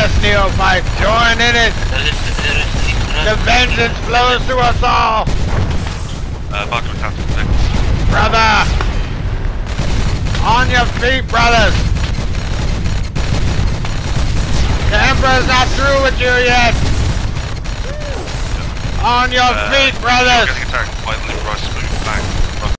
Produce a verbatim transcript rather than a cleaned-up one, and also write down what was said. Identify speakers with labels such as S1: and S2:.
S1: Yes, neophyte, join in it! The vengeance flows through us all!
S2: Uh, back to attack.
S1: Brother! On your feet, brothers! The Emperor's not through with you yet! On your
S2: uh,
S1: feet, brothers!
S2: Getting attacked by the Rush, move back.